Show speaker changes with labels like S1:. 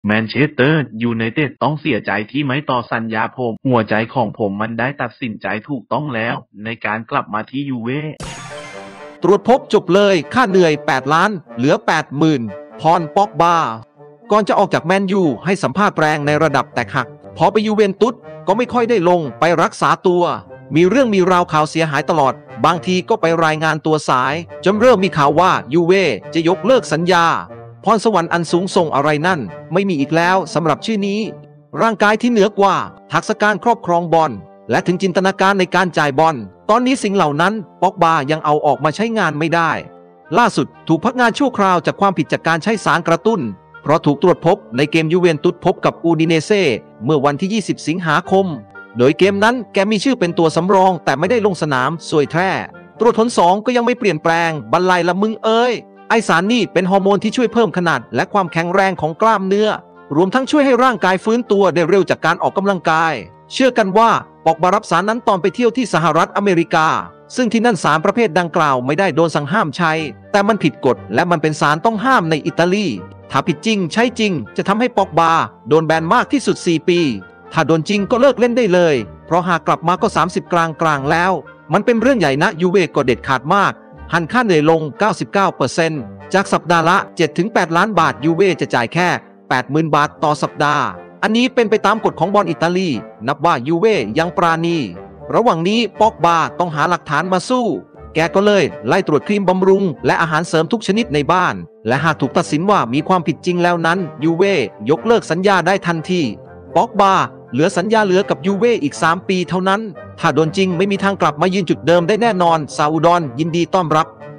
S1: แมนเชสเตอร์ยูไนเต็ดต้องเสียใจที่ไม่ต่อสัญญาผมหัวใจของผมมันได้ตัดสินใจถูกต้องแล้วในการกลับมาที่ยูเว่
S2: ตรวจพบจบเลยค่าเหนื่อย8 ล้านเหลือ 80,000 พรป็อกบาก่อนจะออกจากแมนยูให้สัมภาษณ์แรงในระดับแตกหักพอไปยูเวนตุสก็ไม่ค่อยได้ลงไปรักษาตัวมีเรื่องมีราวข่าวเสียหายตลอดบางทีก็ไปรายงานตัวสายจนเริ่มมีข่าวว่ายูเว่จะยกเลิกสัญญาพรสวรรค์อันสูงส่งอะไรนั่นไม่มีอีกแล้วสำหรับชื่อนี้ร่างกายที่เหนือกว่าทักษะการครอบครองบอลและถึงจินตนาการในการจ่ายบอลตอนนี้สิ่งเหล่านั้นป็อกบายังเอาออกมาใช้งานไม่ได้ล่าสุดถูกพักงานชั่วคราวจากความผิดจากการใช้สารกระตุ้นเพราะถูกตรวจพบในเกมยูเวนตุสพบกับอูดิเนเซ่เมื่อวันที่ 20 สิงหาคมโดยเกมนั้นแกมีชื่อเป็นตัวสำรองแต่ไม่ได้ลงสนามสวยแท้ตรวจผล2ก็ยังไม่เปลี่ยนแปลงบรรลัยละมึงเอ้ยไอสารนี่เป็นฮอร์โมนที่ช่วยเพิ่มขนาดและความแข็งแรงของกล้ามเนื้อรวมทั้งช่วยให้ร่างกายฟื้นตัวได้เร็วจากการออกกำลังกายเชื่อกันว่าป็อกบารับสารนั้นตอนไปเที่ยวที่สหรัฐอเมริกาซึ่งที่นั่นสารประเภทดังกล่าวไม่ได้โดนสั่งห้ามใช้แต่มันผิดกฎและมันเป็นสารต้องห้ามในอิตาลีถ้าผิดจริงใช้จริงจะทำให้ป็อกบาโดนแบนมากที่สุด4 ปีถ้าโดนจริงก็เลิกเล่นได้เลยเพราะหากกลับมาก็30 กลางแล้วมันเป็นเรื่องใหญ่นะยูเว่ก็เด็ดขาดมากหันค่าเหนื่อยลง 99% จากสัปดาห์ละ 7-8 ล้านบาทยูเว่จะจ่ายแค่ 80,000 บาทต่อสัปดาห์อันนี้เป็นไปตามกฎของบอลอิตาลีนับว่ายูเว่ยังปราณีระหว่างนี้ป็อกบาต้องหาหลักฐานมาสู้แกก็เลยไล่ตรวจครีมบำรุงและอาหารเสริมทุกชนิดในบ้านและหากถูกตัดสินว่ามีความผิดจริงแล้วนั้นยูเว่ยกเลิกสัญญาได้ทันทีป็อกบาเหลือสัญญาเหลือกับยูเว่อีก3 ปีเท่านั้นถ้าโดนจริงไม่มีทางกลับมายืนจุดเดิมได้แน่นอนซาอุดอนยินดีต้อนรับ